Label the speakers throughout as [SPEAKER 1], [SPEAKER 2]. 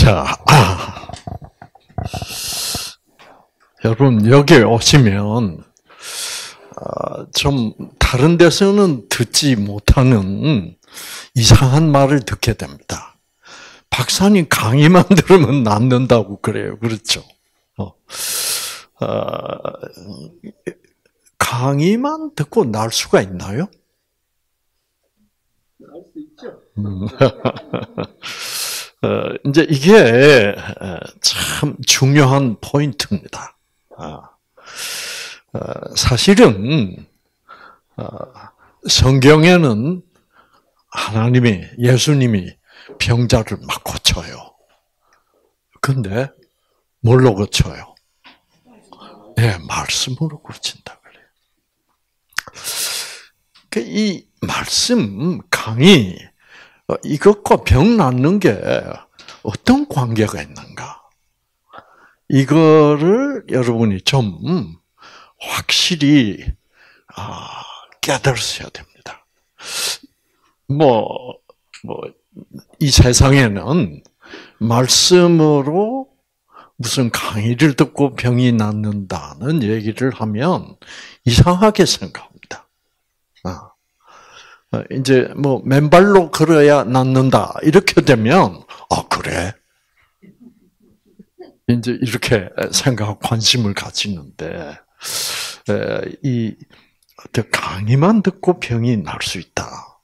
[SPEAKER 1] 자, 여러분 여기 오시면 좀 다른 데서는 듣지 못하는 이상한 말을 듣게 됩니다. 박사님 강의만 들으면 낫는다고 그래요. 그렇죠? 강의만 듣고 날 수가 있나요?
[SPEAKER 2] 날 수 있죠.
[SPEAKER 1] 이제 이게 참 중요한 포인트입니다. 사실은 성경에는 예수님이 병자를 막 고쳐요. 근데 뭘로 고쳐요? 네, 말씀으로 고친다 그래요. 이 말씀 강의 이것과 병 낫는 게 어떤 관계가 있는가? 이거를 여러분이 좀 확실히 깨달으셔야 됩니다. 이 세상에는 말씀으로 무슨 강의를 듣고 병이 낫는다는 얘기를 하면 이상하게 생각합니다. 이제 맨발로 걸어야 낫는다 이렇게 되면 그래? 이제 이렇게 생각 관심을 가지는데 이 강의만 듣고 병이 날 수 있다.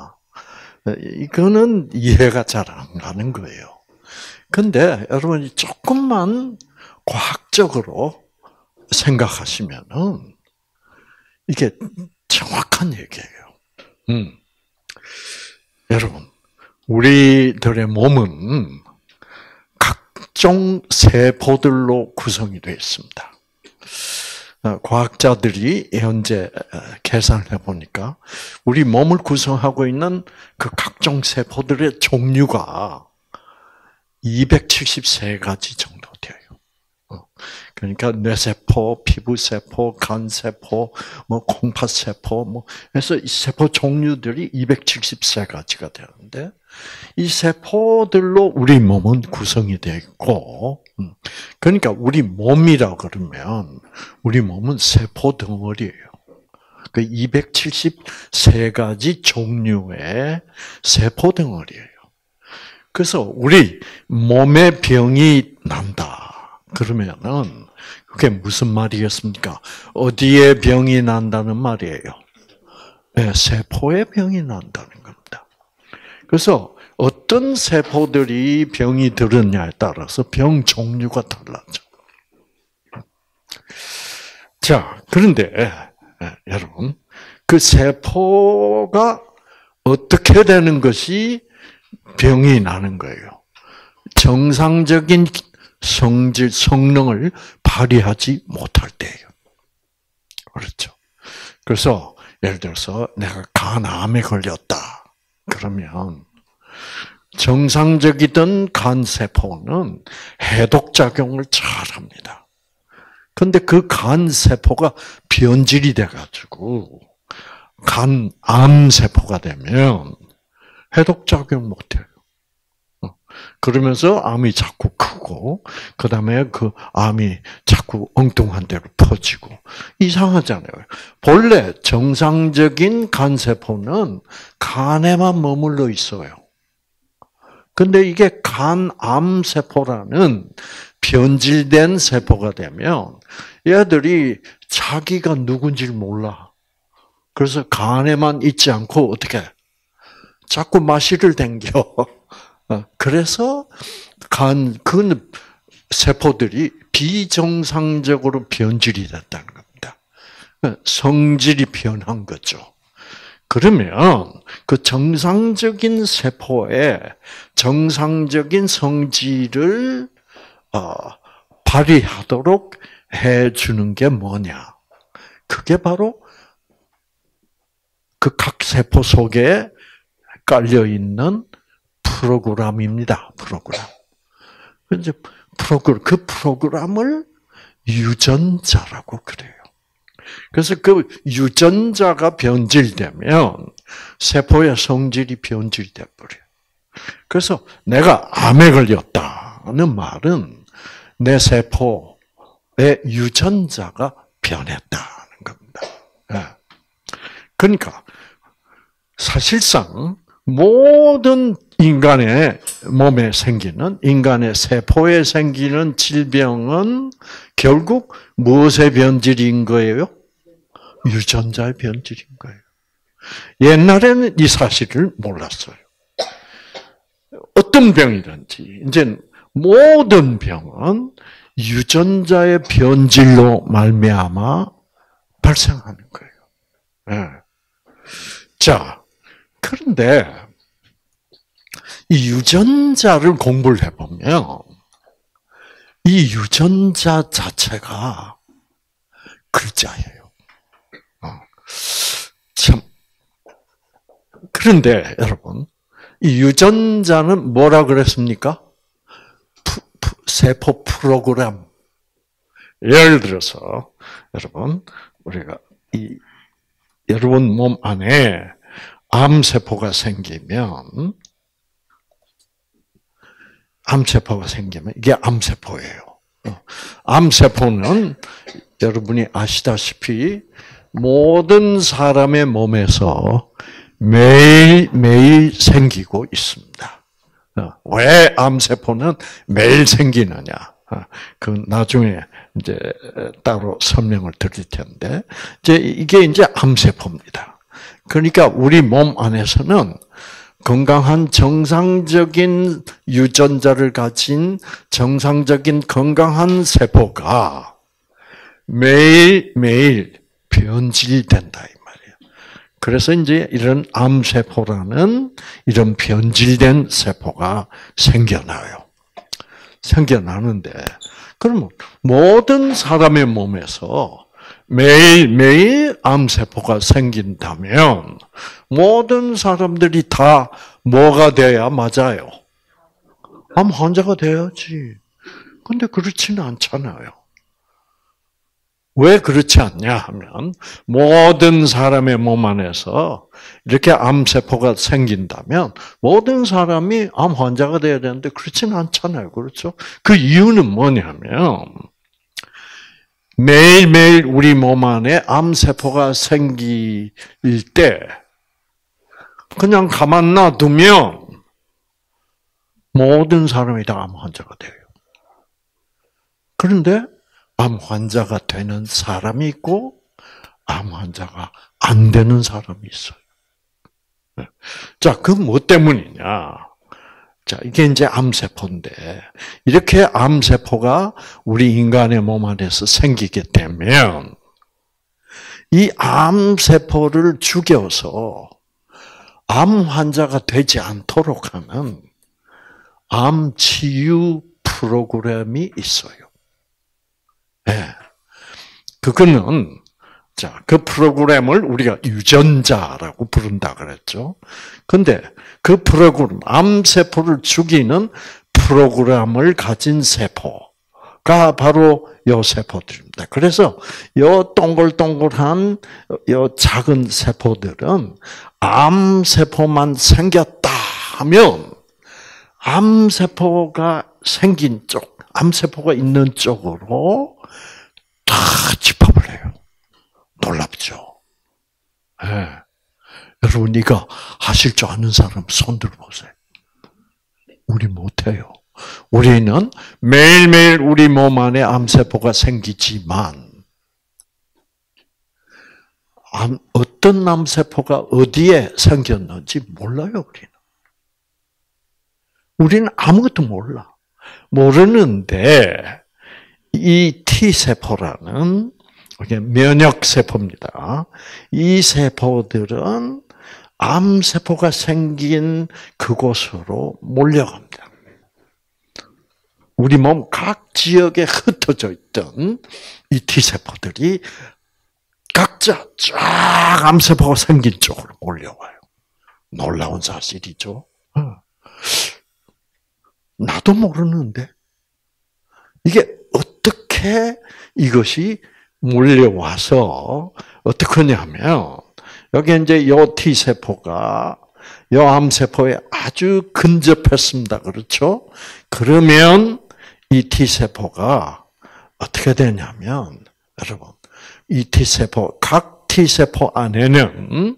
[SPEAKER 1] 이거는 이해가 잘 안 가는 거예요. 근데 여러분이 조금만 과학적으로 생각하시면은 이게 정확한 얘기예요. 여러분, 우리들의 몸은 각종 세포들로 구성이 되어 있습니다. 과학자들이 현재 계산을 해보니까 우리 몸을 구성하고 있는 그 각종 세포들의 종류가 273가지 정도 돼요. 그러니까 뇌세포, 피부세포, 간세포, 콩팥세포, 해서 이 세포 종류들이 273가지가 되는데, 이 세포들로 우리 몸은 구성이 되어 있고, 그러니까 우리 몸이라 그러면, 우리 몸은 세포 덩어리예요. 그 273가지 종류의 세포 덩어리예요. 그래서 우리 몸에 병이 난다. 그러면은 그게 무슨 말이겠습니까? 어디에 병이 난다는 말이에요? 네, 세포에 병이 난다는 겁니다. 그래서 어떤 세포들이 병이 들었냐에 따라서 병 종류가 달라져. 자, 그런데 여러분, 그 세포가 어떻게 되는 것이 병이 나는 거예요? 정상적인 성능을 발휘하지 못할 때예요. 그렇죠. 그래서 예를 들어서 내가 간암에 걸렸다. 그러면 정상적이던 간세포는 해독작용을 잘합니다. 근데 그 간세포가 변질이 돼가지고 간암세포가 되면 해독작용 못해요. 그러면서 암이 자꾸 크고, 그 다음에 그 암이 자꾸 엉뚱한 데로 퍼지고, 이상하잖아요. 본래 정상적인 간세포는 간에만 머물러 있어요. 근데 이게 간암세포라는 변질된 세포가 되면 얘들이 자기가 누군지를 몰라. 그래서 간에만 있지 않고 어떻게 자꾸 마시를 댕겨. 그래서 그 세포들이 비정상적으로 변질이 됐다는 겁니다. 성질이 변한 거죠. 그러면 그 정상적인 세포의 정상적인 성질을 발휘하도록 해주는 게 뭐냐? 그게 바로 그 각 세포 속에 깔려 있는 프로그램입니다. 프로그램. 이제 그 프로그램을 유전자라고 그래요. 그래서 그 유전자가 변질되면 세포의 성질이 변질돼 버려요. 그래서 내가 암에 걸렸다. 변했다는 말은 내 세포의 유전자가 변했다는 겁니다. 그러니까 사실상 모든 인간의 몸에 생기는, 인간의 세포에 생기는 질병은 결국 무엇의 변질인 거예요? 유전자의 변질인 거예요. 옛날에는 이 사실을 몰랐어요. 어떤 병이든지 이제 모든 병은 유전자의 변질로 말미암아 발생하는 거예요. 네. 자, 그런데 이 유전자를 공부를 해보면 이 유전자 자체가 글자예요. 참. 그런데 여러분, 이 유전자는 뭐라 그랬습니까? 세포 프로그램. 예를 들어서 여러분, 우리가 여러분 몸 안에 암세포가 생기면 이게 암세포예요. 암세포는 여러분이 아시다시피 모든 사람의 몸에서 매일 생기고 있습니다. 왜 암세포는 매일 생기느냐? 그 나중에 이제 따로 설명을 드릴 텐데, 이게 이제 암세포입니다. 그러니까 우리 몸 안에서는 건강한 정상적인 유전자를 가진 정상적인 건강한 세포가 매일 변질된다 이 말이에요. 그래서 이제 이런 암세포라는 이런 변질된 세포가 생겨나는데, 그러면 모든 사람의 몸에서 매일 암세포가 생긴다면 모든 사람들이 다 뭐가 돼야 맞아요? 암 환자가 돼야지. 근데 그렇지는 않잖아요. 왜 그렇지 않냐 하면 모든 사람의 몸 안에서 이렇게 암세포가 생긴다면 모든 사람이 암 환자가 돼야 되는데 그렇지는 않잖아요. 그렇죠? 그 이유는 뭐냐면 매일매일 우리 몸 안에 암세포가 생길 때 그냥 가만 놔두면 모든 사람이 다 암 환자가 돼요. 그런데 암 환자가 되는 사람이 있고 암 환자가 안 되는 사람이 있어요. 자, 그건 뭐 때문이냐? 자, 이게 이제 암세포인데, 이렇게 암세포가 우리 인간의 몸 안에서 생기게 되면, 이 암세포를 죽여서 암 환자가 되지 않도록 하는 암 치유 프로그램이 있어요. 네. 그거는, 자, 그 프로그램을 우리가 유전자라고 부른다 그랬죠. 근데 그 프로그램, 암세포를 죽이는 프로그램을 가진 세포가 바로 요 세포들입니다. 그래서 요 동글동글한 요 작은 세포들은 암세포만 생겼다 하면 암세포가 생긴 쪽, 암세포가 있는 쪽으로 다 집합을 해요. 놀랍죠? 네. 여러분, 이거 하실 줄 아는 사람 손 들어보세요. 우리 못해요. 우리는 매일매일 우리 몸 안에 암세포가 생기지만, 어떤 암세포가 어디에 생겼는지 몰라요, 우리는 아무것도 몰라. 모르는데, 이 T세포라는 면역세포입니다. 이 세포들은 암세포가 생긴 그곳으로 몰려갑니다. 우리 몸 각 지역에 흩어져 있던 이 T세포들이 각자 쫙 암세포가 생긴 쪽으로 몰려와요. 놀라운 사실이죠. 나도 모르는데 이게 어떻게 이것이 몰려와서 어떻게 하냐면 여기 이제 요 T세포가 요 암세포에 아주 근접했습니다. 그렇죠? 그러면 이 T세포가 어떻게 되냐면, 여러분, 이 T세포, 각 T세포 안에는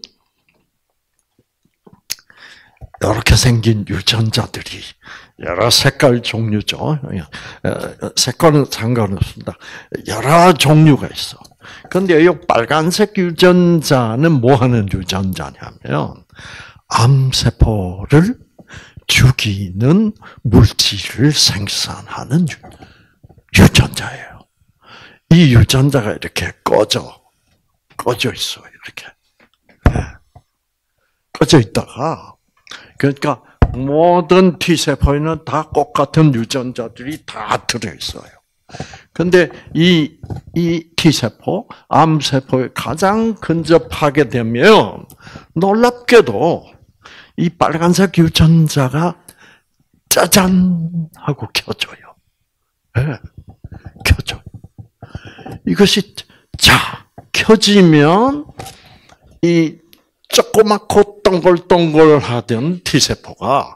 [SPEAKER 1] 이렇게 생긴 유전자들이 여러 색깔 종류죠. 색깔은 상관없습니다. 여러 종류가 있어. 그런데 이 빨간색 유전자는 뭐 하는 유전자냐면 암세포를 죽이는 물질을 생산하는 유전자예요. 이 유전자가 이렇게 꺼져 있어요. 이렇게. 꺼져 있다가, 그러니까 모든 T세포에는 다 똑같은 유전자들이 다 들어있어요. 근데 이 T세포, 암세포에 가장 근접하게 되면 놀랍게도 이 빨간색 유전자가 짜잔 하고 켜져요. 네, 켜져요. 이것이 켜지면 이 조그맣고 동글동글하던 T세포가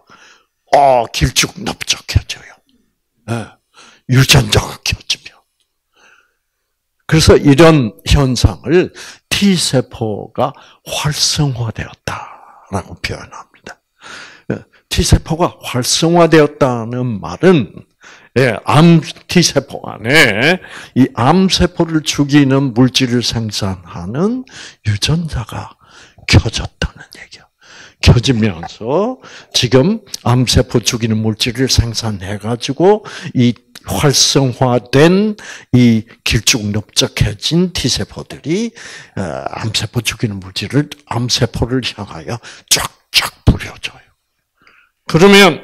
[SPEAKER 1] 길쭉넓적해져요. 네, 유전자가 켜지면. 그래서 이런 현상을 T세포가 활성화되었다라고 표현합니다. T세포가 활성화되었다는 말은 암 T세포 안에 이 암세포를 죽이는 물질을 생산하는 유전자가 켜졌다는 얘기야. 켜지면서 지금 암세포 죽이는 물질을 생산해가지고 이 활성화된 이 길쭉넓적해진 T세포들이 암세포 죽이는 물질을 암세포를 향하여 쫙쫙 뿌려줘요. 그러면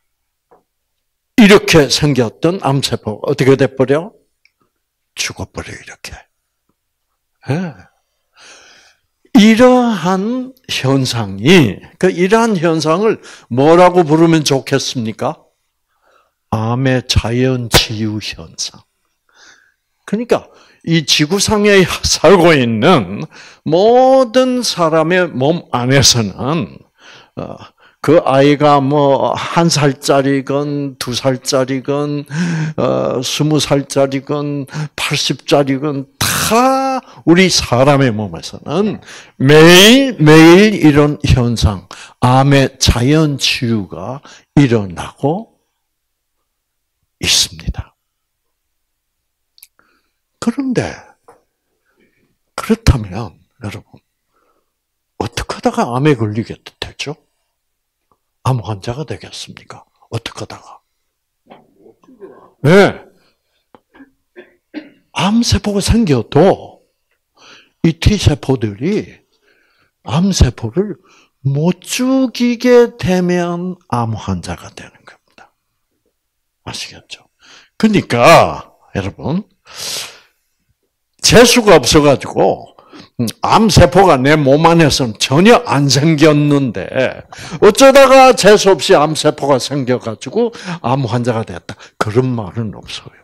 [SPEAKER 1] 이렇게 생겼던 암세포가 어떻게 돼버려? 죽어버려, 이렇게. 네. 이러한 현상이, 이러한 현상을 뭐라고 부르면 좋겠습니까? 암의 자연치유 현상. 그러니까 이 지구상에 살고 있는 모든 사람의 몸 안에서는 그 아이가 1살짜리건 2살짜리건 20살짜리건 80살이건 다 우리 사람의 몸에서는 매일 이런 현상, 암의 자연 치유가 일어나고 있습니다. 그런데 그렇다면 여러분 어떻게 하다가 암에 걸리게 되죠? 암 환자가 되겠습니까? 어떻게 하다가? 네. 암세포가 생겨도 이 T세포들이 암세포를 못 죽이게 되면 암 환자가 되는 겁니다. 아시겠죠? 그러니까 여러분 재수가 없어가지고 암세포가 내 몸 안에서는 전혀 안 생겼는데 어쩌다가 재수 없이 암세포가 생겨가지고 암 환자가 됐다. 그런 말은 없어요.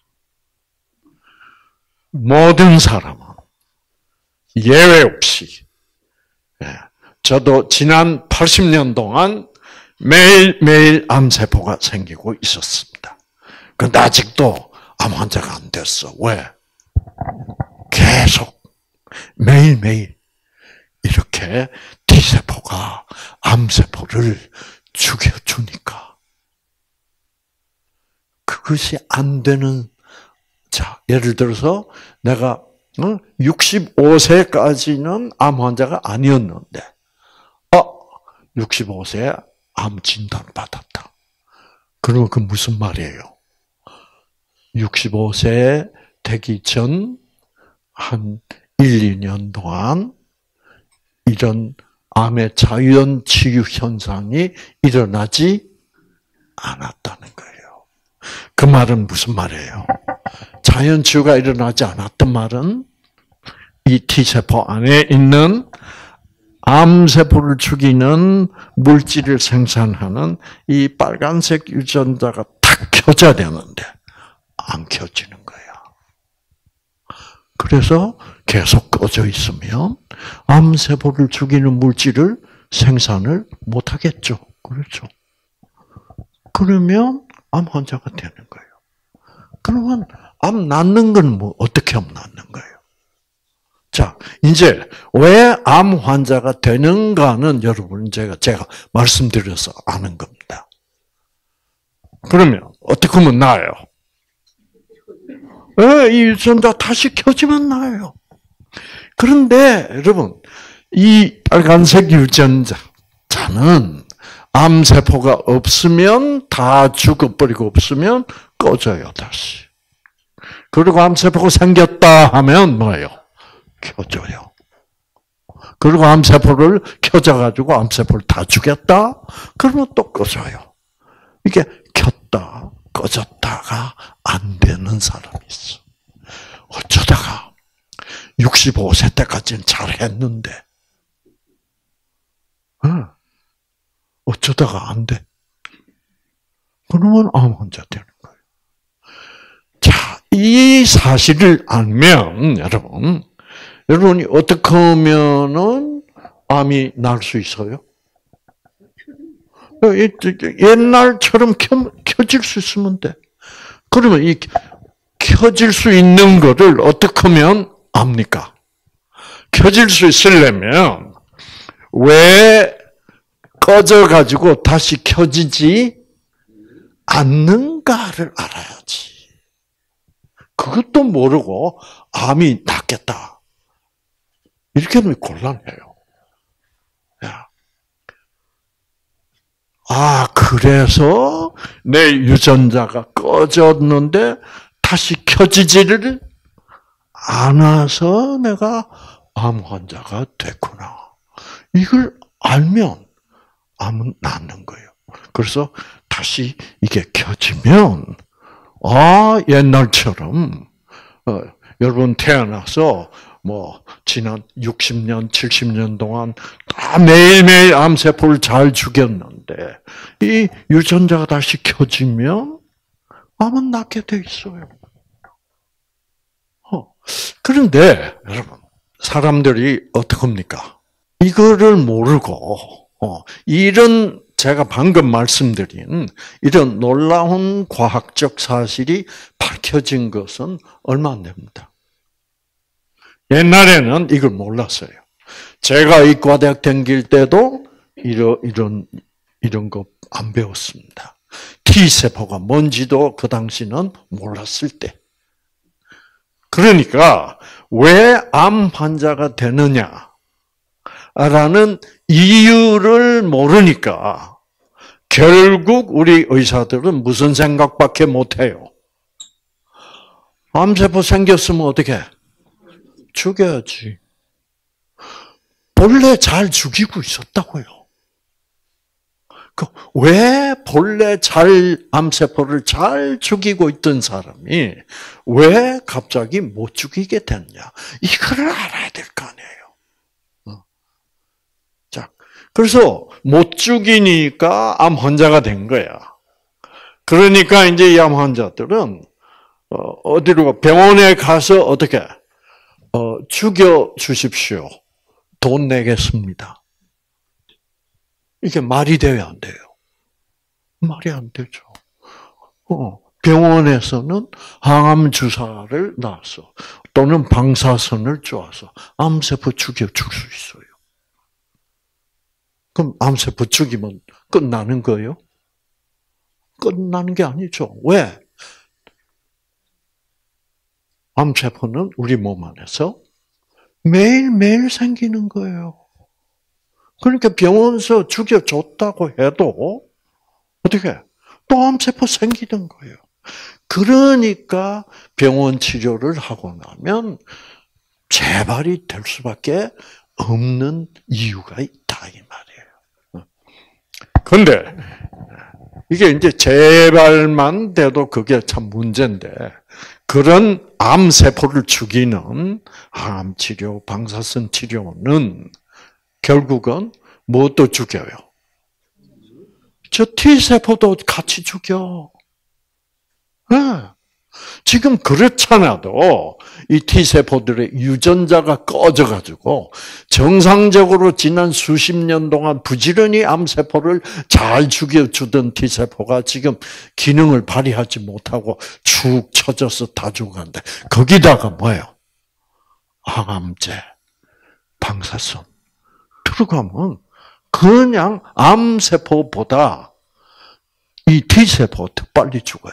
[SPEAKER 1] 모든 사람은 예외 없이, 저도 지난 80년 동안 매일매일 암세포가 생기고 있었습니다. 그런데 아직도 암 환자가 안 됐어. 왜? 계속 매일매일 이렇게 T세포가 암세포를 죽여주니까. 그것이 안 되는, 예를 들어서 내가 65세까지는 암 환자가 아니었는데 65세에 암 진단을 받았다. 그러면 그 무슨 말이에요? 65세 되기 전 한 1, 2년 동안 이런 암의 자연 치유 현상이 일어나지 않았다는 거예요. 그 말은 무슨 말이에요? 자연 치유가 일어나지 않았던 말은 이 T세포 안에 있는 암세포를 죽이는 물질을 생산하는 이 빨간색 유전자가 탁 켜져야 되는데 안 켜지는 거예요. 그래서 계속 꺼져 있으면 암세포를 죽이는 물질을 생산을 못 하겠죠. 그렇죠. 그러면 암 환자가 되는 거예요. 그러면 암 낳는 건 뭐 어떻게 하면 낳는 거예요? 자, 이제 왜 암 환자가 되는가는 여러분 제가 말씀드려서 아는 겁니다. 그러면 어떻게 하면 나아요? 이 유전자 다시 켜지면 나아요. 그런데 여러분 이 빨간색 유전자는 암세포가 없으면 다 죽어버리고 없으면 꺼져요 다시. 그리고 암세포가 생겼다 하면 뭐예요? 켜져요. 그리고 암세포를 켜져가지고 암세포를 다 죽였다? 그러면 또 꺼져요. 이게 켰다, 꺼졌다가 안 되는 사람이 있어. 어쩌다가 65세 때까지는 잘했는데 어쩌다가 안 돼. 그러면 암 환자 되는 거예요. 자, 이 사실을 알면 여러분이 어떻게 하면은 암이 날 수 있어요? 옛날처럼 켜질 수 있으면 돼. 그러면 이 켜질 수 있는 거를 어떻게 하면 압니까? 켜질 수 있으려면 왜 꺼져가지고 다시 켜지지 않는가를 알아야지. 그것도 모르고 암이 낫겠다. 이렇게 하면 곤란해요. 그래서 내 유전자가 꺼졌는데 다시 켜지지를 않아서 내가 암 환자가 됐구나. 이걸 알면 암은 낫는 거예요. 그래서 다시 이게 켜지면 옛날처럼 여러분 태어나서 지난 60년, 70년 동안 다 매일매일 암세포를 잘 죽였는데 이 유전자가 다시 켜지면 암은 낫게 돼 있어요. 그런데 여러분 사람들이 어떻게 합니까? 이거를 모르고 이런 제가 방금 말씀드린 이런 놀라운 과학적 사실이 밝혀진 것은 얼마 안 됩니다. 옛날에는 이걸 몰랐어요. 제가 의과대학 다닐 때도 이런 거 안 배웠습니다. T세포가 뭔지도 그 당시는 몰랐을 때. 그러니까 왜 암 환자가 되느냐라는 이유를 모르니까 결국 우리 의사들은 무슨 생각밖에 못해요. 암세포 생겼으면 어떻게 해? 죽여야지. 본래 잘 죽이고 있었다고요. 왜 본래 암세포를 잘 죽이고 있던 사람이 왜 갑자기 못 죽이게 됐냐? 이걸 알아야 될 거 아니에요. 자, 그래서 못 죽이니까 암 환자가 된 거야. 그러니까 이제 이 암 환자들은 어디로 병원에 가서 어떻게 죽여 주십시오. 돈 내겠습니다. 이게 말이 돼요, 안 돼요? 말이 안 되죠. 병원에서는 항암 주사를 놔서 또는 방사선을 쪼아서 암세포 죽여 줄 수 있어요. 그럼 암세포 죽이면 끝나는 거예요? 끝나는 게 아니죠. 왜? 암세포는 우리 몸 안에서 매일매일 생기는 거예요. 그러니까 병원에서 죽여줬다고 해도 어떻게 또 암세포 생기는 거예요. 그러니까 병원 치료를 하고 나면 재발이 될 수밖에 없는 이유가 있다 이 말이에요. 그런데 이게 이제 재발만 돼도 그게 참 문제인데 그런 암세포를 죽이는 항암 치료, 방사선 치료는 결국은 무엇도 죽여요? 저 T세포도 같이 죽여. 네. 지금 그렇잖아도 이 T세포들의 유전자가 꺼져가지고 정상적으로 지난 수십 년 동안 부지런히 암세포를 잘 죽여주던 T세포가 지금 기능을 발휘하지 못하고 축 처져서 다 죽어간대. 거기다가 뭐예요? 항암제, 방사선 들어가면 그냥 암세포보다 이 T세포 더 빨리 죽어요.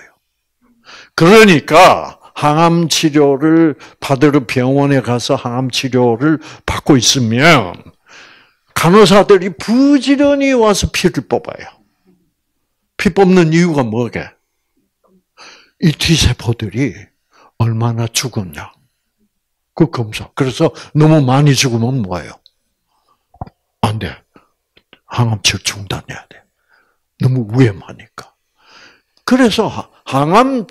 [SPEAKER 1] 그러니까 항암 치료를 받으러 병원에 가서 항암 치료를 받고 있으면 간호사들이 부지런히 와서 피를 뽑아요. 피 뽑는 이유가 뭐게? 이 T세포들이 얼마나 죽었냐. 그 검사. 그래서 너무 많이 죽으면 뭐예요? 안 돼. 항암 치료 중단해야 돼. 너무 위험하니까. 그래서 항암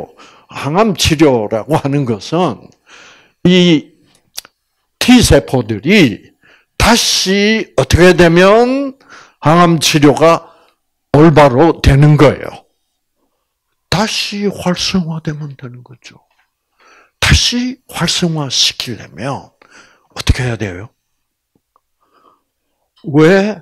[SPEAKER 1] 치료라고 하는 것은 이 T세포들이 다시 어떻게 되면 항암 치료가 올바로 되는 거예요. 다시 활성화되면 되는 거죠. 다시 활성화시키려면 어떻게 해야 돼요? 왜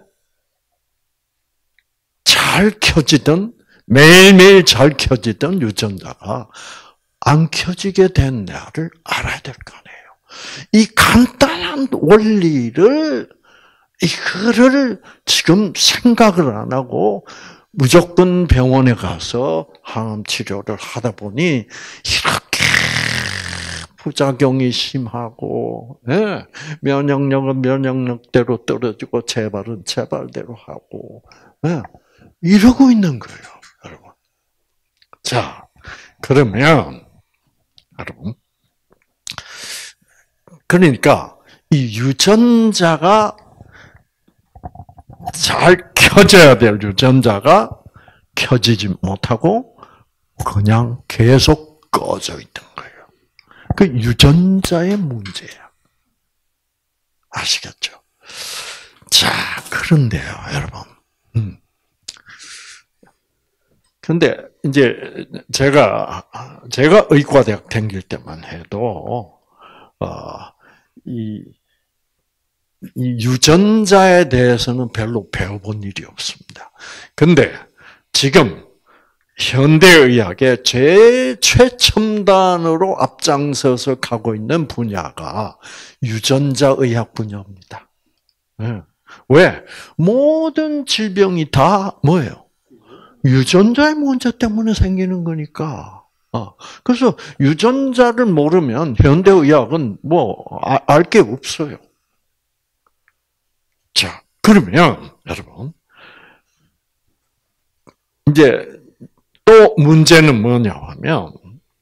[SPEAKER 1] 잘 켜지던 매일매일 잘 켜지던 유전자가 안 켜지게 됐냐를 알아야 될 거 아니에요. 이 간단한 원리를 이거를 지금 생각을 안 하고 무조건 병원에 가서 항암 치료를 하다 보니 이렇게 부작용이 심하고, 예, 면역력은 면역력대로 떨어지고 재발은 재발대로 하고, 예, 이러고 있는 거예요, 여러분. 자, 그러면 여러분, 그러니까 이 유전자가 잘 켜져야 될 유전자가 켜지지 못하고 그냥 계속 꺼져 있는 거예요. 그 유전자의 문제야. 아시겠죠? 자, 그런데요, 여러분. 근데 이제 제가 의과대학 다닐 때만 해도 이 유전자에 대해서는 별로 배워본 일이 없습니다. 근데 지금 현대의학의 최첨단으로 앞장서서 가고 있는 분야가 유전자의학 분야입니다. 왜? 모든 질병이 다 뭐예요? 유전자의 문제 때문에 생기는 거니까. 그래서 유전자를 모르면 현대의학은 알 게 없어요. 자, 그러면 여러분 이제 또 문제는 뭐냐 하면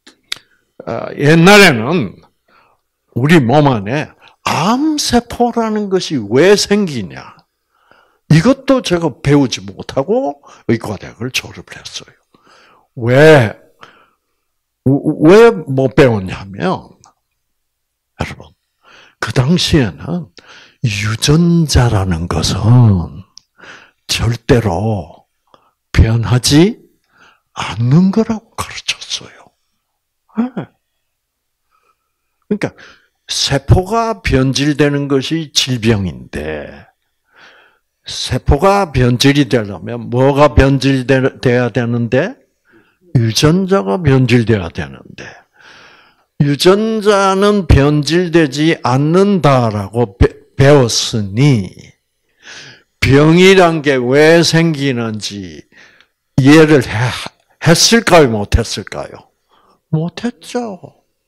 [SPEAKER 1] 옛날에는 우리 몸 안에 암세포라는 것이 왜 생기냐 이것도 제가 배우지 못하고 의과대학을 졸업했어요. 왜 못 배웠냐면 여러분 그 당시에는 유전자라는 것은 절대로 변하지 않는 거라고 가르쳤어요. 그러니까 세포가 변질되는 것이 질병인데 세포가 변질이 되려면 뭐가 변질돼야 되는데? 유전자가 변질돼야 되는데 유전자는 변질되지 않는다라고 배웠으니 병이란 게 왜 생기는지 이해를 했을까요? 못했을까요? 못했죠.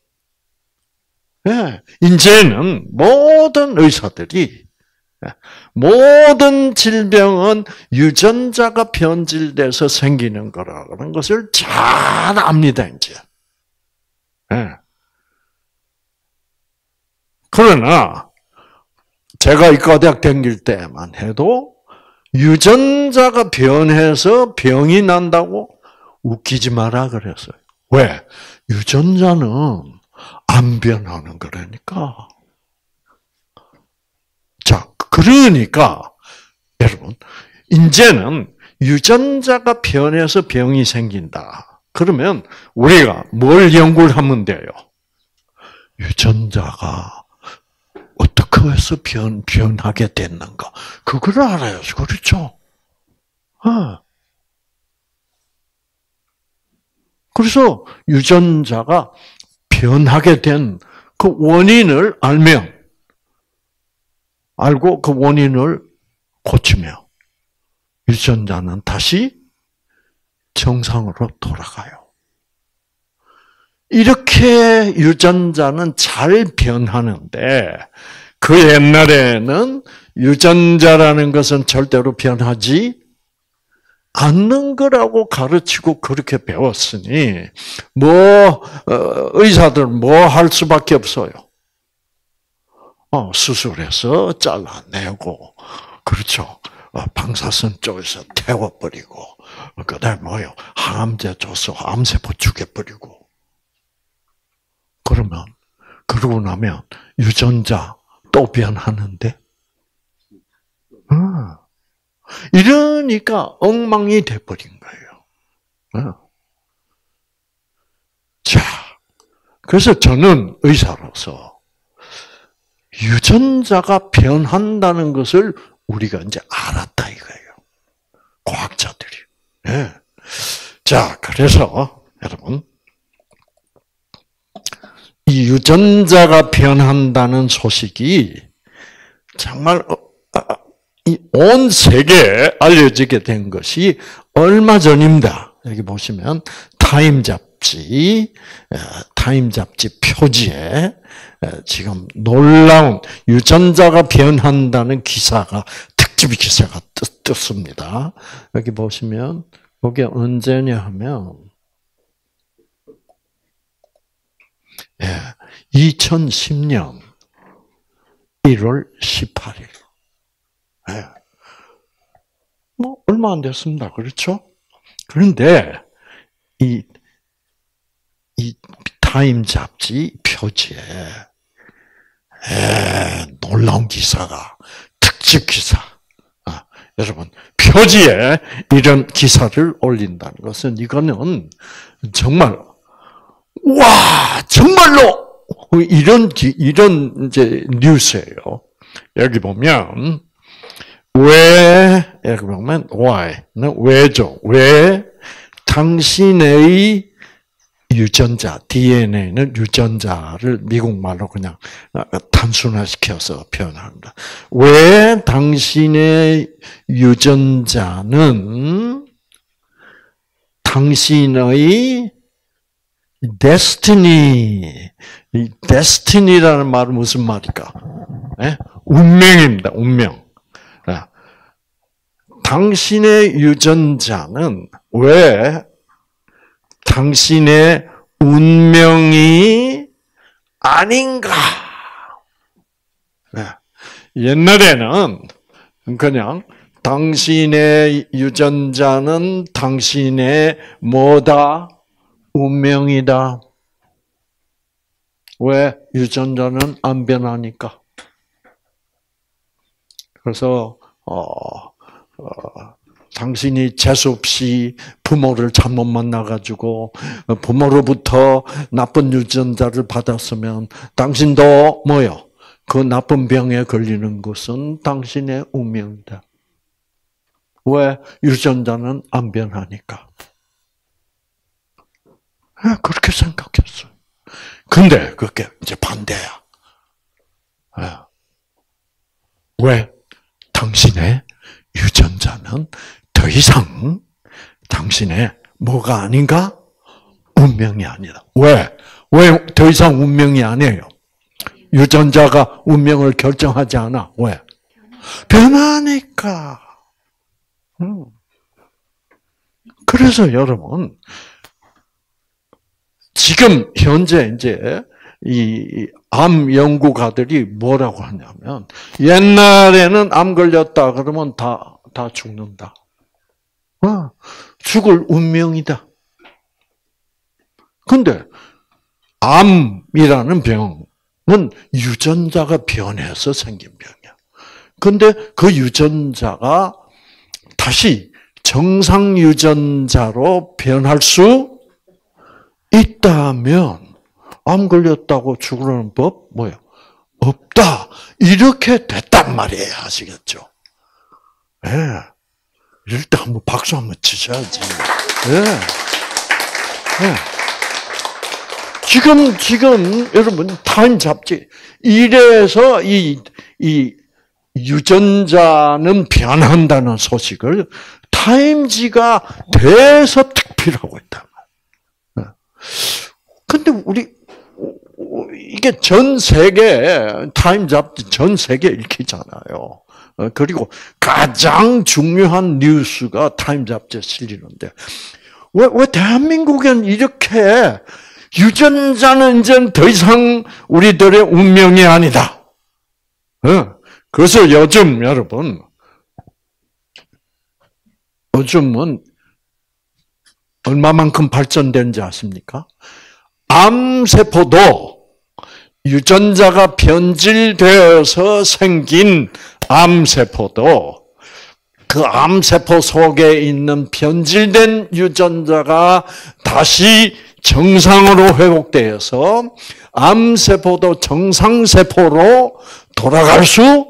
[SPEAKER 1] 네. 이제는 모든 의사들이 모든 질병은 유전자가 변질돼서 생기는 거라는 것을 잘 압니다, 이제. 네. 그러나 제가 의과대학 다닐 때만 해도 유전자가 변해서 병이 난다고 웃기지 마라 그랬어요. 왜? 유전자는 안 변하는 거라니까. 자, 그러니까 여러분 이제는 유전자가 변해서 병이 생긴다. 그러면 우리가 뭘 연구를 하면 돼요? 유전자가 어떻게 해서 변하게 됐는가? 그걸 알아야죠. 그렇죠? 그래서 유전자가 변하게 된 그 원인을 알고 그 원인을 고치며 유전자는 다시 정상으로 돌아가요. 이렇게 유전자는 잘 변하는데 그 옛날에는 유전자라는 것은 절대로 변하지 않는 거라고 가르치고 그렇게 배웠으니 의사들 뭐 할 수밖에 없어요. 수술해서 잘라내고 그렇죠. 방사선 쪽에서 태워버리고 그다음에 뭐요? 항암제 줘서 암세포 죽여버리고 그러고 나면 유전자 또 변하는데 이러니까 엉망이 돼버린 거예요. 자, 그래서 저는 의사로서 유전자가 변한다는 것을 우리가 이제 알았다 이거예요. 과학자들이. 네. 자, 그래서 여러분 이 유전자가 변한다는 소식이 정말 온 세계에 알려지게 된 것이 얼마 전입니다. 여기 보시면 타임 잡지 표지에 지금 놀라운 유전자가 변한다는 기사가 특집 기사가 떴습니다. 여기 보시면 그게 언제냐 하면 2010년 1월 18일. 뭐 얼마 안 됐습니다. 그렇죠? 그런데 이 타임 잡지 표지에 놀라운 기사가 특집 기사. 여러분 표지에 이런 기사를 올린다는 것은 이거는 정말 와 정말로 이런 이제 뉴스예요. 여기 보면 여기 보면 why는 왜죠? 왜 당신의 유전자, DNA는 유전자를 미국말로 그냥 단순화시켜서 표현합니다. 왜 당신의 유전자는 당신의 destiny, 이 destiny라는 말은 무슨 말일까? 운명입니다. 운명. 당신의 유전자는 왜 당신의 운명이 아닌가? 옛날에는 그냥 당신의 유전자는 당신의 뭐다? 운명이다. 왜? 유전자는 안 변하니까. 그래서 당신이 재수없이 부모를 잘못 만나가지고 부모로부터 나쁜 유전자를 받았으면 당신도 뭐요? 그 나쁜 병에 걸리는 것은 당신의 운명이다. 왜? 유전자는 안 변하니까. 그렇게 생각했어요. 근데 그게 이제 반대야. 왜? 당신의 유전자는 더 이상 당신의 뭐가 아닌가? 운명이 아니다. 왜? 왜 더 이상 운명이 아니에요? 유전자가 운명을 결정하지 않아. 왜? 변하니까. 그래서 여러분, 지금 현재 이제 이 암 연구가들이 뭐라고 하냐면 옛날에는 암 걸렸다 그러면 다 죽는다. 죽을 운명이다. 근데 암이라는 병은 유전자가 변해서 생긴 병이야. 근데 그 유전자가 다시 정상 유전자로 변할 수 있다면 암 걸렸다고 죽으라는 법 뭐예요? 없다. 이렇게 됐단 말이에요. 아시겠죠? 예. 이럴 때 한번 박수 한번 치셔야지. 예. 예. 지금 여러분 타임 잡지. 이래서 이 유전자는 변한다는 소식을 타임지가 대서특필하고 있단 말이에요. 근데 이게 전 세계 타임 잡지 전 세계 읽히잖아요. 그리고 가장 중요한 뉴스가 타임 잡지에 실리는데 왜 대한민국은 이렇게 유전자는 이제 더 이상 우리들의 운명이 아니다. 그래서 요즘 여러분 요즘은 얼마만큼 발전된지 아십니까? 암세포도 유전자가 변질되어서 생긴 암세포도 그 암세포 속에 있는 변질된 유전자가 다시 정상으로 회복되어서 암세포도 정상세포로 돌아갈 수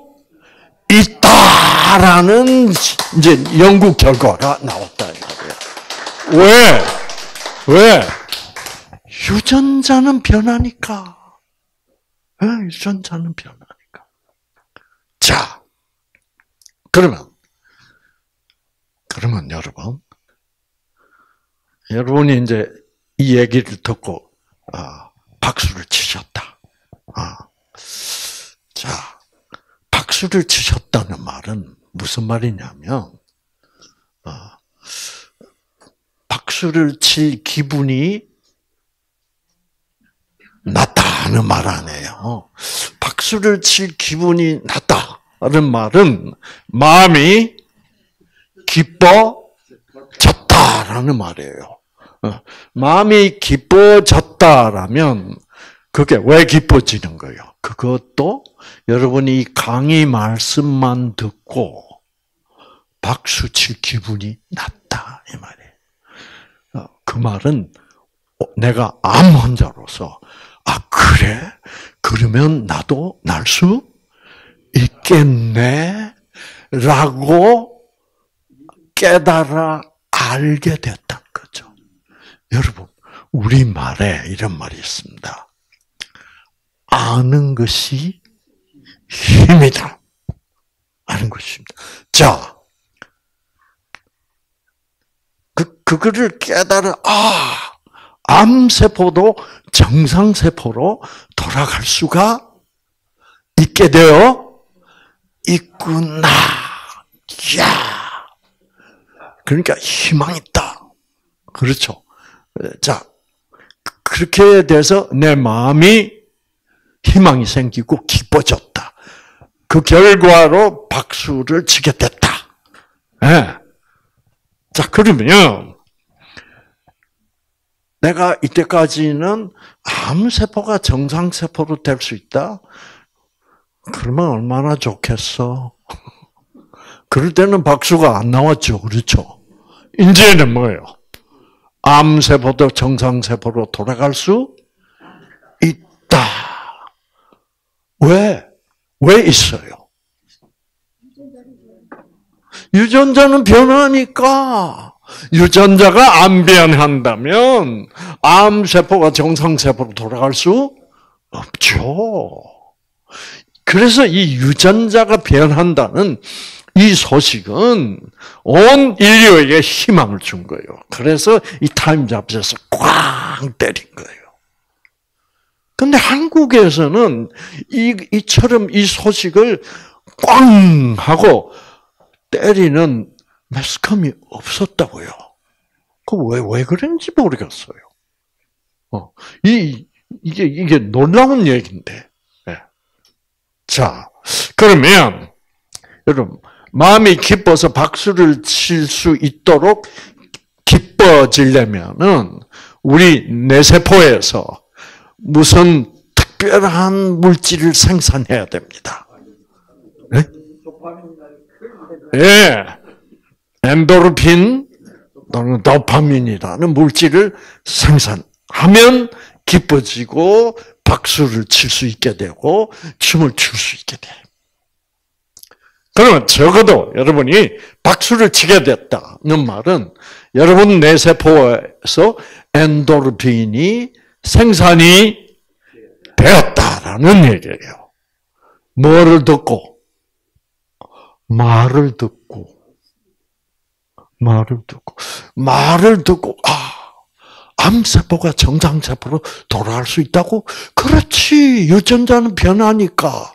[SPEAKER 1] 있다라는 이제 연구 결과가 나왔다 이 말이에요. 왜? 유전자는 변하니까. 유전자는 변하니까. 자, 그러면 여러분이 이제 이 얘기를 듣고 박수를 치셨다. 자, 박수를 치셨다는 말은 무슨 말이냐면 박수를 칠 기분이 났다는 말 아니에요. 박수를 칠 기분이 났다는 말은 마음이 기뻐졌다라는 말이에요. 마음이 기뻐졌다라면 그게 왜 기뻐지는 거예요? 그것도 여러분이 이 강의 말씀만 듣고 박수 칠 기분이 났다 이 말이에요. 그 말은 내가 암 환자로서 그래? 그러면 나도 날 수 있겠네? 라고 깨달아 알게 됐다는 거죠. 여러분, 우리말에 이런 말이 있습니다. 아는 것이 힘이다. 아는 것입니다. 자, 그거를 깨달아, 암세포도 정상세포로 돌아갈 수가 있게 되어 있구나. 야, 그러니까 희망이 있다. 그렇죠. 자, 그렇게 돼서 내 마음이 희망이 생기고 기뻐졌다. 그 결과로 박수를 치게 됐다. 네. 자, 그러면 내가 이때까지는 암세포가 정상세포로 될 수 있다? 그러면 얼마나 좋겠어? 그럴 때는 박수가 안 나왔죠. 그렇죠? 이제는 뭐예요? 암세포도 정상세포로 돌아갈 수 있다. 왜 있어요? 유전자는 변하니까. 유전자가 안 변한다면 암세포가 정상세포로 돌아갈 수 없죠. 그래서 이 유전자가 변한다는 이 소식은 온 인류에게 희망을 준 거예요. 그래서 이 타임 잡지에서 꽝 때린 거예요. 근데 한국에서는 이처럼 이 소식을 꽝 하고 때리는 매스컴이 없었다고요. 왜 그런지 모르겠어요. 이게 놀라운 얘기인데. 네. 자, 그러면 여러분 마음이 기뻐서 박수를 칠 수 있도록 기뻐지려면은 우리 뇌세포에서 무슨 특별한 물질을 생산해야 됩니다. 네? 예. 엔도르핀 또는 도파민이라는 물질을 생산하면 기뻐지고 박수를 칠 수 있게 되고 춤을 출 수 있게 돼. 그러면 적어도 여러분이 박수를 치게 됐다는 말은 여러분 뇌세포에서 엔도르핀이 생산이 되었다라는 얘기예요. 뭐를 듣고? 말을 듣고. 암세포가 정상세포로 돌아갈 수 있다고? 그렇지. 유전자는 변하니까.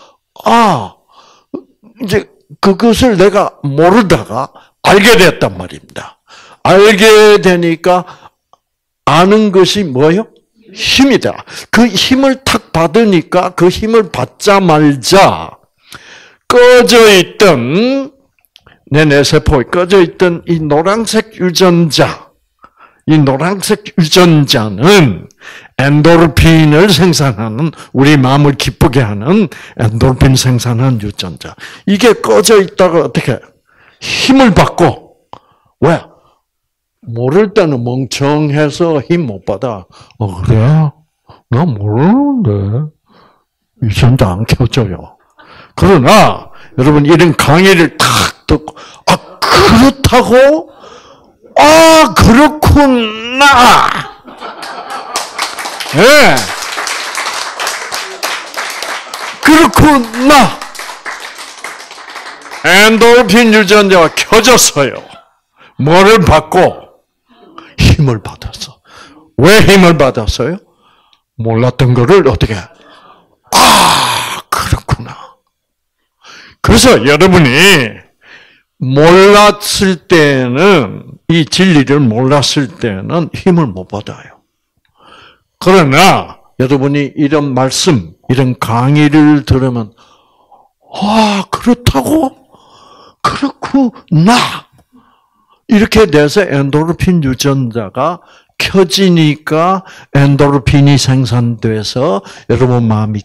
[SPEAKER 1] 이제 그것을 내가 모르다가 알게 됐단 말입니다. 알게 되니까 아는 것이 뭐예요? 힘이다. 그 힘을 탁 받으니까 그 힘을 받자마자 꺼져 있던 내 뇌세포에 꺼져 있던 이 노란색 유전자, 이 노란색 유전자는 엔도르핀을 생산하는, 우리 마음을 기쁘게 하는 엔도르핀 생산하는 유전자. 이게 꺼져 있다가 어떻게 힘을 받고, 왜? 모를 때는 멍청해서 힘 못 받아. 그래? 나 모르는데. 유전자 안 켜져요. 그러나, 여러분, 이런 강의를 탁 듣고, 그렇다고? 그렇구나! 예. 그렇구나! 엔도르핀 유전자가 켜졌어요. 뭐를 받고? 힘을 받았어. 왜 힘을 받았어요? 몰랐던 거를 어떻게? 그렇구나. 그래서 여러분이 몰랐을 때는, 이 진리를 몰랐을 때는 힘을 못 받아요. 그러나 여러분이 이런 말씀, 이런 강의를 들으면 그렇다고? 그렇구나. 이렇게 돼서 엔도르핀 유전자가 켜지니까 엔도르핀이 생산돼서 여러분 마음이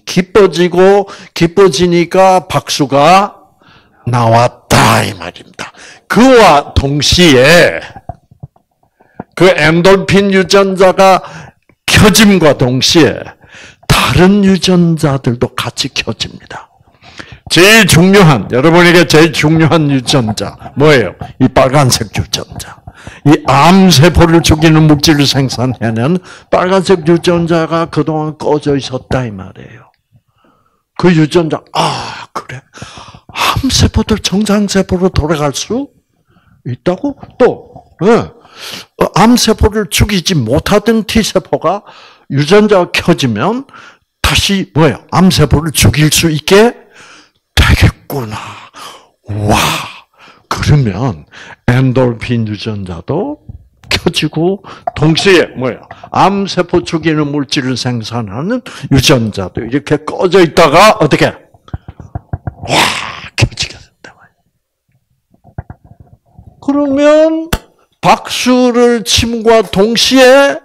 [SPEAKER 1] 기뻐지니까 박수가 나왔다 이 말입니다. 그와 동시에 그 엔도르핀 유전자가 켜짐과 동시에 다른 유전자들도 같이 켜집니다. 제일 중요한, 여러분에게 제일 중요한 유전자 뭐예요? 이 빨간색 유전자. 이 암세포를 죽이는 물질을 생산해낸 빨간색 유전자가 그동안 꺼져 있었다 이 말이에요. 그 유전자, 그래. 암세포들 정상세포로 돌아갈 수 있다고? 또, 암세포를 죽이지 못하던 T세포가 유전자가 켜지면 다시 뭐예요? 암세포를 죽일 수 있게 되겠구나. 와, 그러면 엔도르핀 유전자도 켜지고 동시에 뭐예요? 암세포 죽이는 물질을 생산하는 유전자도 이렇게 꺼져 있다가 어떻게? 켜지게 된다. 그러면 박수를 침과 동시에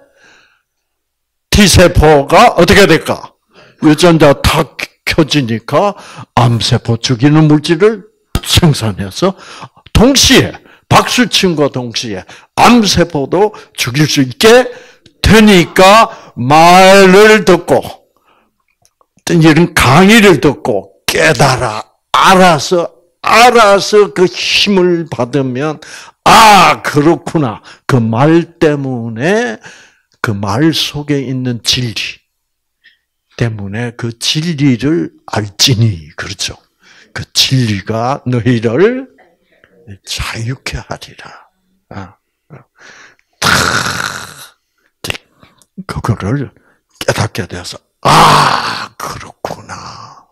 [SPEAKER 1] T세포가 어떻게 될까? 유전자 다 켜지니까 암세포 죽이는 물질을 생산해서 동시에 박수침과 동시에 암세포도 죽일 수 있게 되니까 말을 듣고 이런 강의를 듣고 깨달아 알아서 그 힘을 받으면 그렇구나. 그 말 때문에 그 말 속에 있는 진리 때문에 그 진리를 알지니 그렇죠. 그 진리가 너희를 자유케 하리라. 그거를 깨닫게 돼서 그렇구나.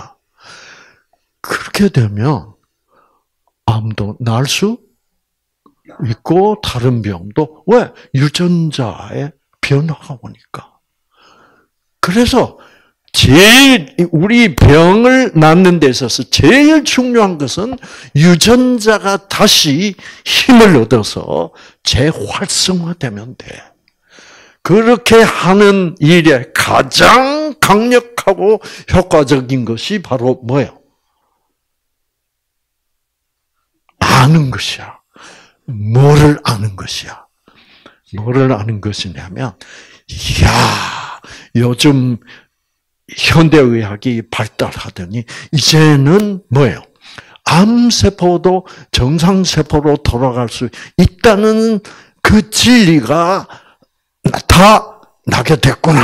[SPEAKER 1] 그렇게 되면 암도 날 수 있고 다른 병도 왜? 유전자의 변화가 오니까. 그래서 제일 우리 병을 낫는 데 있어서 제일 중요한 것은 유전자가 다시 힘을 얻어서 재활성화되면 돼. 그렇게 하는 일에 가장 강력하고 효과적인 것이 바로 뭐예요? 아는 것이야. 뭐를 아는 것이야? 뭐를 아는 것이냐면 이야, 요즘 현대의학이 발달하더니 이제는 뭐예요? 암세포도 정상세포로 돌아갈 수 있다는 그 진리가 다 나게 됐구나.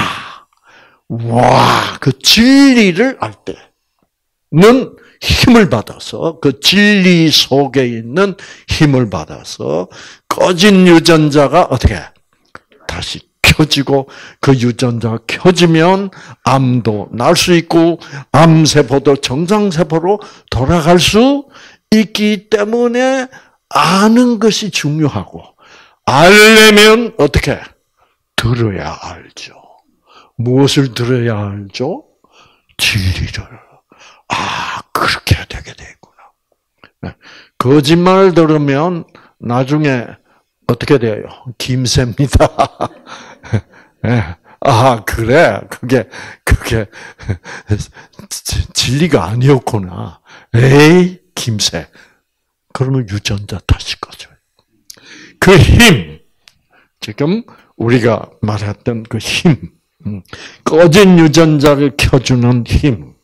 [SPEAKER 1] 와, 그 진리를 알 때는 힘을 받아서, 그 진리 속에 있는 힘을 받아서 꺼진 유전자가 어떻게 다시 켜지고, 그 유전자가 켜지면 암도 날 수 있고 암세포도 정상세포로 돌아갈 수 있기 때문에 아는 것이 중요하고, 알려면 어떻게? 들어야 알죠. 무엇을 들어야 알죠? 진리를. 그렇게 되게 되구나. 거짓말 들으면 나중에 어떻게 돼요? 김새입니다. 그래. 그게 진리가 아니었구나. 에이, 김새. 그러면 유전자 다시 꺼져요. 그 힘, 지금 우리가 말했던 그 힘, 꺼진 유전자를 켜주는 힘.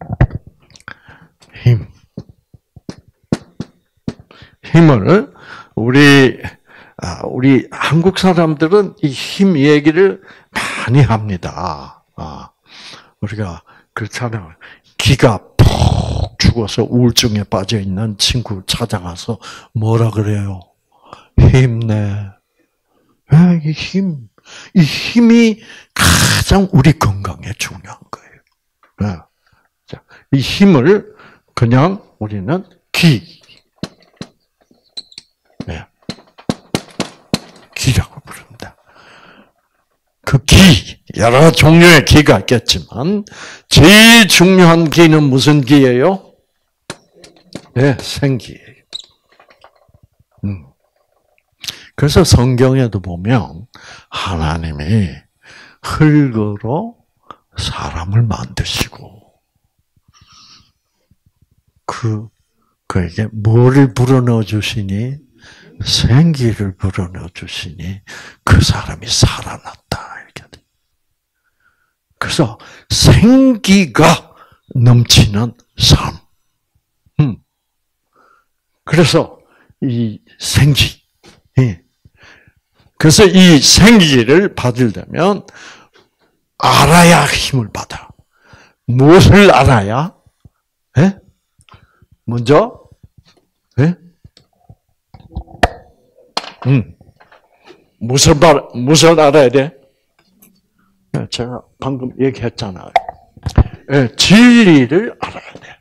[SPEAKER 1] 힘을 우리 한국 사람들은 이 힘 얘기를 많이 합니다. 우리가 그렇잖아요. 기가 푹 죽어서 우울증에 빠져 있는 친구 찾아가서 뭐라 그래요? 힘내. 이 힘이 가장 우리 건강에 중요한 거예요. 이 힘을 그냥 우리는 기라고 부릅니다. 그 기, 여러 종류의 기가 있겠지만 제일 중요한 기는 무슨 기예요? 생기예요. 그래서 성경에도 보면 하나님이 흙으로 사람을 만드시고 그에게 뭐를 불어넣어 주시니? 생기를 불어넣어 주시니 그 사람이 살아났다. 이렇게. 그래서 생기가 넘치는 삶. 그래서 이 생기. 그래서 이 생기를 받으려면 알아야 힘을 받아. 무엇을 알아야? 먼저, 무엇을 알아야 돼? 제가 방금 얘기했잖아요. 진리를 알아야 돼.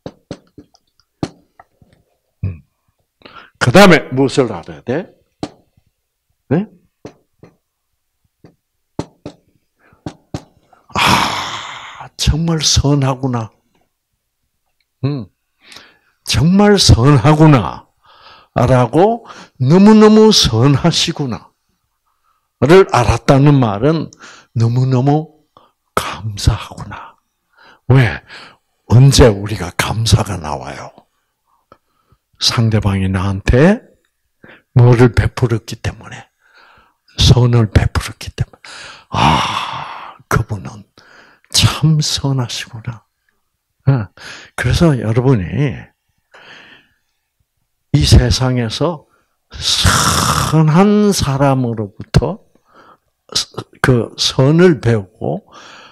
[SPEAKER 1] 그 다음에 무엇을 알아야 돼? 정말 선하구나. 정말 선하구나. 라고 너무너무 선하시구나. 를 알았다는 말은 너무너무 감사하구나. 왜? 언제 우리가 감사가 나와요? 상대방이 나한테 뭐를 베풀었기 때문에, 선을 베풀었기 때문에, 그분은 참 선하시구나. 그래서 여러분이 이 세상에서 선한 사람으로부터 그 선을 배우고,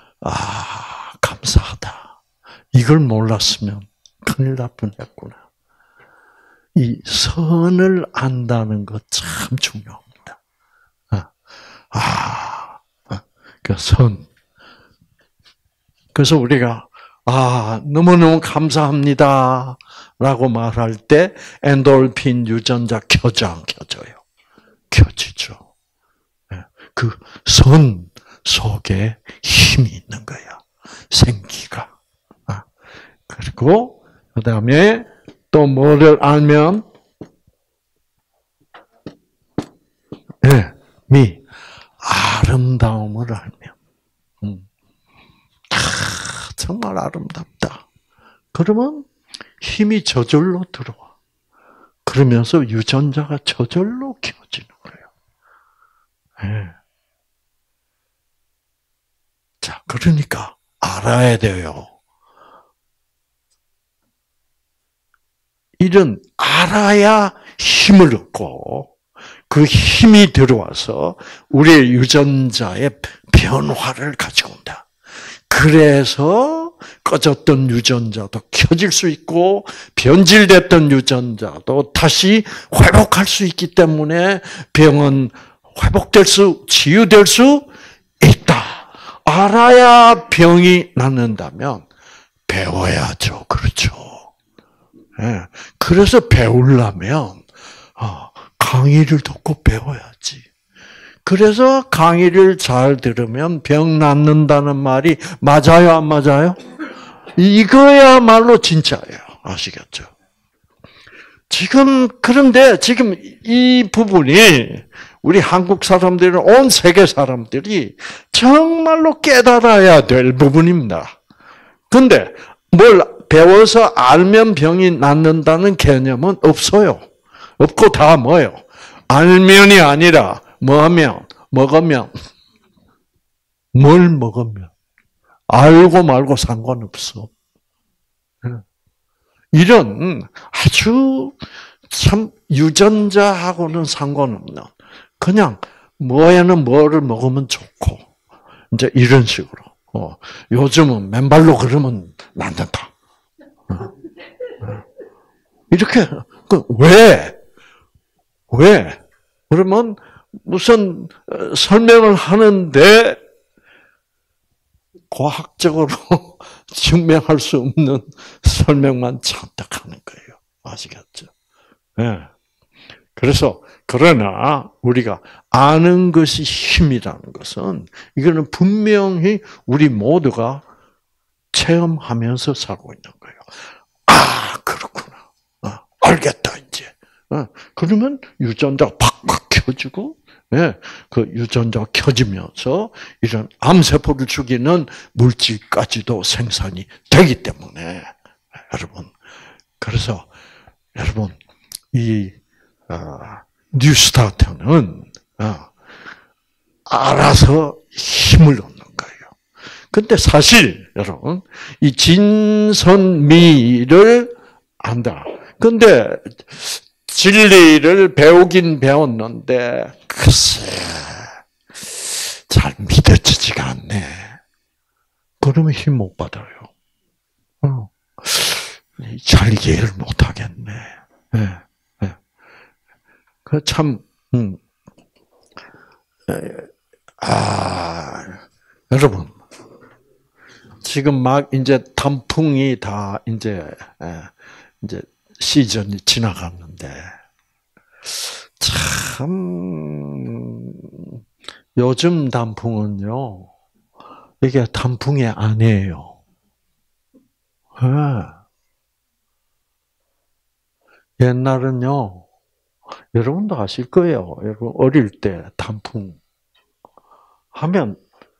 [SPEAKER 1] 감사하다. 이걸 몰랐으면 큰일 날 뻔했구나. 이 선을 안다는 것 참 중요합니다. 그 선. 그래서 우리가 너무너무 감사합니다 라고 말할 때 엔돌핀 유전자 켜져 안 켜져요? 켜지죠. 그 선 속에 힘이 있는 거야. 생기가. 그리고 그 다음에 또 뭐를 알면? 아름다움을 알면. 정말 아름답다. 그러면 힘이 저절로 들어와. 그러면서 유전자가 저절로 켜지는 거예요. 자, 그러니까 알아야 돼요. 이런 알아야 힘을 얻고 그 힘이 들어와서 우리의 유전자의 변화를 가져온다. 그래서 꺼졌던 유전자도 켜질 수 있고 변질됐던 유전자도 다시 회복할 수 있기 때문에 병은 치유될 수 있다. 알아야 병이 낫는다면 배워야죠. 그렇죠. 예. 그래서 배우려면 강의를 듣고 배워야지. 그래서 강의를 잘 들으면 병 낫는다는 말이 맞아요, 안 맞아요? 이거야말로 진짜예요. 아시겠죠? 그런데 지금 이 부분이 우리 한국 사람들은 온 세계 사람들이 정말로 깨달아야 될 부분입니다. 근데 뭘 배워서 알면 병이 낫는다는 개념은 없어요. 없고 다 뭐예요? 알면이 아니라 먹으면 뭘 먹으면 알고 말고 상관없어. 이런 아주 참 유전자하고는 상관없는 그냥 뭐에는 뭐를 먹으면 좋고 이제 이런 식으로. 요즘은 맨발로 걸으면 낫는다. 이렇게 왜? 그러면 무슨 설명을 하는데 과학적으로 증명할 수 없는 설명만 잔뜩 하는 거예요. 아시겠죠? 네. 그래서 그러나 우리가 아는 것이 힘이라는 것은 이거는 분명히 우리 모두가 체험하면서 살고 있는 거예요. 아, 그렇구나. 알겠다 이제. 그러면 유전자가 팍팍 켜지고, 그 유전자가 켜지면서 이런 암세포를 죽이는 물질까지도 생산이 되기 때문에 여러분. 그래서 여러분 이 뉴스타트는 알아서 힘을 얻는 거예요. 근데 사실 여러분 이 진선미를 안다. 근데 진리를 배우긴 배웠는데 글쎄 잘 믿어지지가 않네. 그러면 힘 못 받아요. 잘 이해를 못 하겠네. 그 참, 여러분, 지금 막 이제 단풍이 다 이제 시즌이 지나갔는데, 참, 요즘 단풍은요, 이게 단풍이 아니에요. 옛날은요, 여러분도 아실 거예요. 여러분 어릴 때 단풍 하면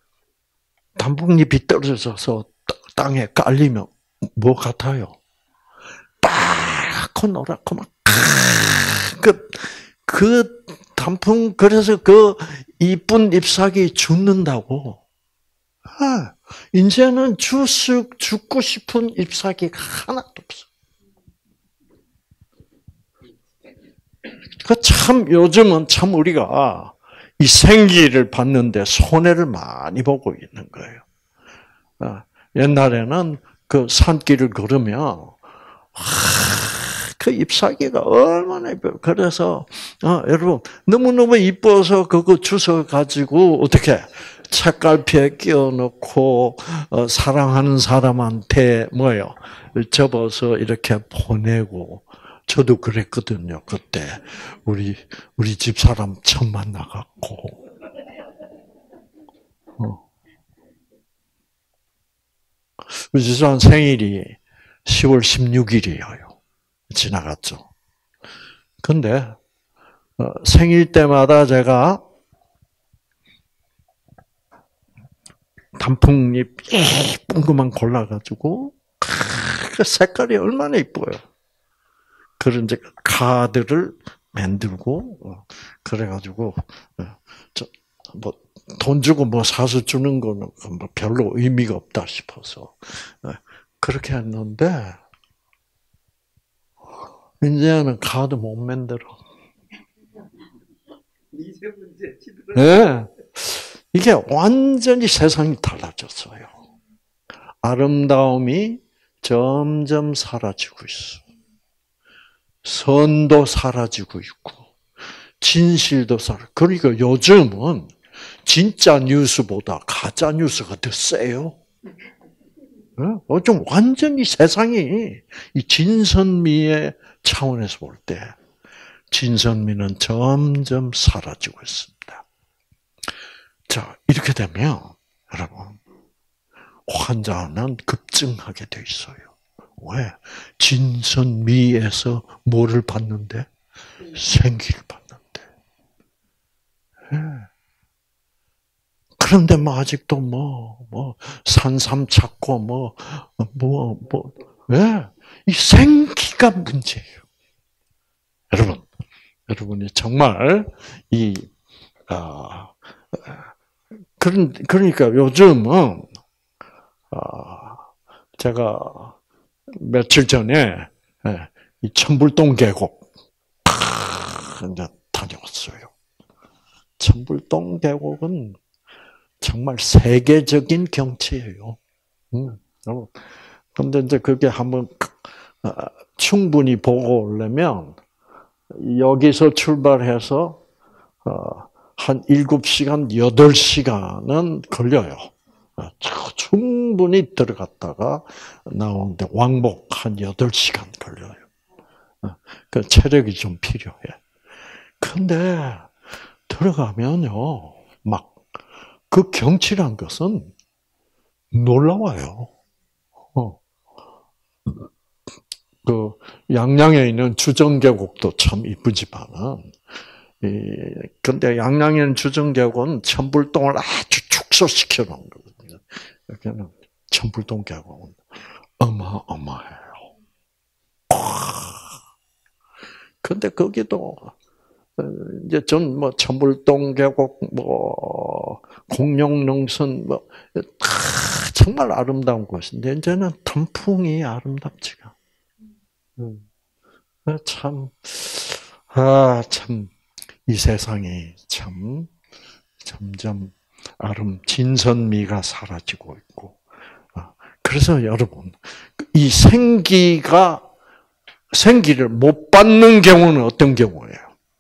[SPEAKER 1] 단풍잎이 떨어져서 땅에 깔리면 뭐 같아요? 빨갛고 노랗고 막 그 단풍 그래서 그 이쁜 잎사귀 죽는다고. 이제는 죽고 싶은 잎사귀가 하나도 없어. 참 요즘은 참 우리가 이 생기를 받는데 손해를 많이 보고 있는 거예요. 옛날에는 그 산길을 걸으면 그 잎사귀가 얼마나 이뻐요. 그래서 여러분 너무너무 이뻐서 그거 주워 가지고 어떻게 책갈피에 끼워 넣고 사랑하는 사람한테 뭐예요? 접어서 이렇게 보내고 저도 그랬거든요. 그때 우리 집 사람 처음 만나갖고 우리 집사람 생일이 10월 16일이에요. 지나갔죠. 근데 생일 때마다 제가 단풍잎 예쁜 것만 골라가지고 그 색깔이 얼마나 이뻐요. 그런 이제 카드를 만들고 그래가지고 뭐 돈 주고 뭐 사서 주는 거는 뭐 별로 의미가 없다 싶어서 그렇게 했는데 이제는 카드 못 만들어. 네. 이게 완전히 세상이 달라졌어요. 아름다움이 점점 사라지고 있어. 선도 사라지고 있고, 진실도 그러니까 요즘은 진짜 뉴스보다 가짜 뉴스가 더 세요. 좀 완전히 세상이 이 진선미의 차원에서 볼 때 진선미는 점점 사라지고 있습니다. 자, 이렇게 되면 여러분 환자는 급증하게 돼 있어요. 왜? 진선미에서 뭐를 받는데? 생기를 받는데. 그런데 뭐 아직도 산삼 찾고 왜? 이 생기가 문제예요. 여러분이 정말 그러니까 요즘은 제가 며칠 전에 이 천불동 계곡 이제 다녀왔어요. 천불동 계곡은 정말 세계적인 경치예요. 그런데 이제 그게 한번 충분히 보고 오려면 여기서 출발해서 한 7시간, 8시간은 걸려요. 충분히 들어갔다가 나오는데 왕복 한 8시간 걸려요. 그 체력이 좀 필요해. 근데 들어가면요, 막 그 경치란 것은 놀라워요. 그 양양에 있는 주정계곡도 참 이쁘지만은, 근데 양양에 있는 주정계곡은 천불동을 아주 축소시켜 놓은 거거든요. 여기는 천불동 계곡은 어마어마해요. 근데 거기도 이제 전 천불동 계곡 공룡능선 정말 아름다운 곳인데 이제는 단풍이 아름답지가. 참 이 세상이 참 점점 진선미가 사라지고 있고. 그래서 여러분, 이 생기를 못 받는 경우는 어떤 경우예요?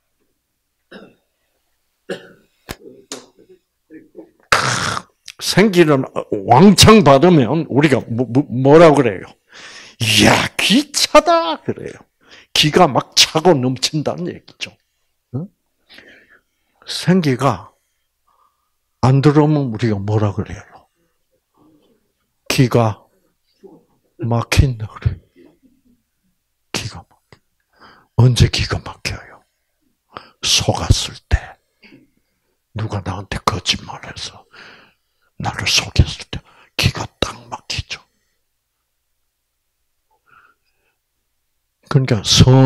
[SPEAKER 1] 생기를 왕창 받으면 우리가 뭐라고 그래요? 이야, 기 차다 그래요. 기가 막 차고 넘친다는 얘기죠. 생기가 안 들어오면 우리가 뭐라 그래요? 기가 막힌다 그래요. 기가 막혀. 언제 기가 막혀요? 속았을 때. 누가 나한테 거짓말해서 나를 속였을 때 기가 딱 막히죠. 그러니까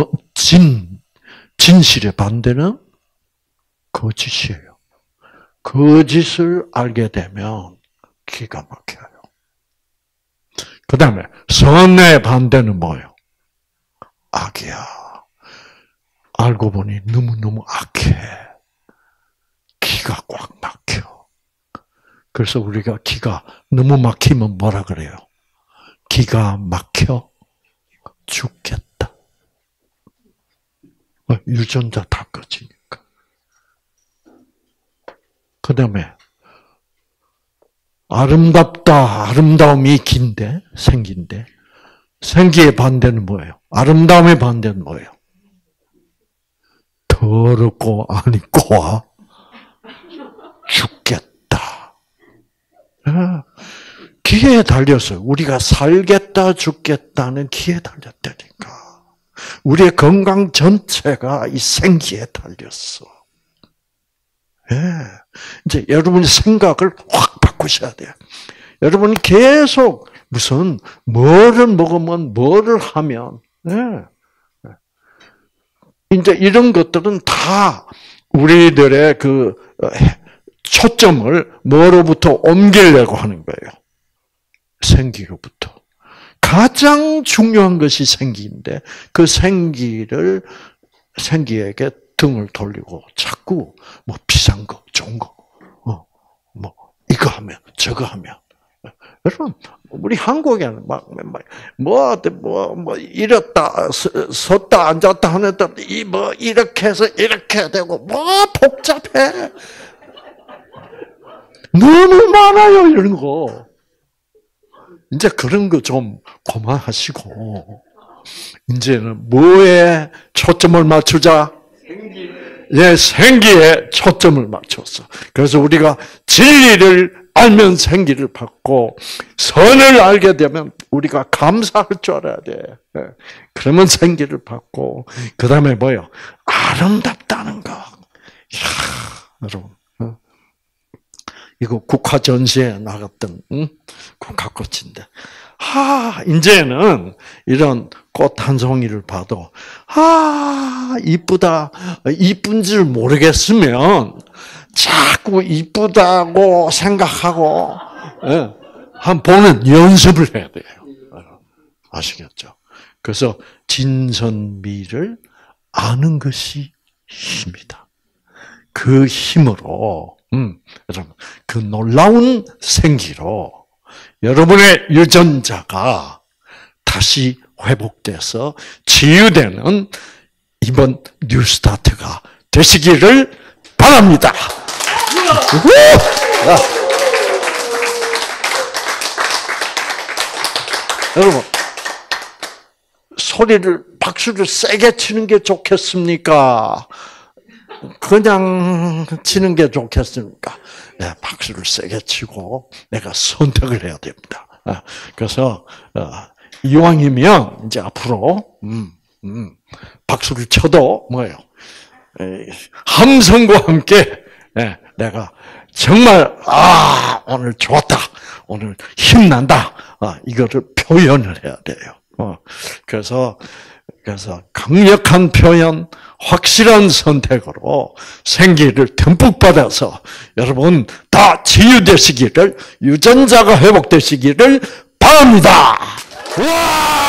[SPEAKER 1] 진실의 반대는 거짓이에요. 거짓을 알게 되면 기가 막혀요. 그 다음에 선의 반대는 뭐예요? 악이야. 알고 보니 너무너무 악해. 기가 꽉 막혀. 그래서 우리가 기가 너무 막히면 뭐라 그래요? 기가 막혀 죽겠다. 유전자 다 꺼지니까. 그 다음에 아름다움이 긴데, 생기인데, 생기의 반대는 뭐예요? 아름다움의 반대는 뭐예요? 더럽고 아니 꼬아 죽겠다. 기회에 달렸어요. 우리가 살겠다 죽겠다는 기회에 달렸다니까. 우리의 건강 전체가 이 생기에 달렸어. 이제 여러분의 생각을 확 바꾸셔야 돼요. 여러분이 계속 무슨 뭐를 먹으면 뭐를 하면 이제 이런 것들은 다 우리들의 그 초점을 뭐로부터 옮기려고 하는 거예요? 생기로부터. 가장 중요한 것이 생기인데 그 생기에게 등을 돌리고 자꾸 뭐 비싼 거, 좋은 거, 뭐 이거 하면 저거 하면. 여러분, 우리 한국에는 뭐 이랬다 섰다 앉았다 하는데 이렇게 해서 이렇게 되고 복잡해. 너무 많아요 이런 거. 이제 그런 거 좀 그만하시고 이제는 뭐에 초점을 맞추자? 생기에 초점을 맞췄어. 그래서 우리가 진리를 알면 생기를 받고 선을 알게 되면 우리가 감사할 줄 알아야 돼. 그러면 생기를 받고 그 다음에 뭐요? 아름답다는 거. 이야, 여러분. 이거 국화 전시에 나갔던 국화꽃인데, 이제는 이런 꽃 한 송이를 봐도 이쁘다, 이쁜 줄 모르겠으면 자꾸 이쁘다고 생각하고 한 보는 연습을 해야 돼요. 아시겠죠? 그래서 진선미를 아는 것이 힘이다. 그 힘으로 여러분, 그 놀라운 생기로 여러분의 유전자가 다시 회복돼서 치유되는 이번 뉴스타트가 되시기를 바랍니다. 여러분, 박수를 세게 치는 게 좋겠습니까? 그냥 치는 게 좋겠습니까? 네, 박수를 세게 치고 내가 선택을 해야 됩니다. 그래서 이왕이면 이제 앞으로 박수를 쳐도 뭐예요? 함성과 함께 내가 정말 오늘 좋았다, 오늘 힘난다, 이거를 표현을 해야 돼요. 그래서 강력한 표현, 확실한 선택으로 생기를 듬뿍 받아서 여러분 다 치유되시기를, 유전자가 회복되시기를 바랍니다. 와!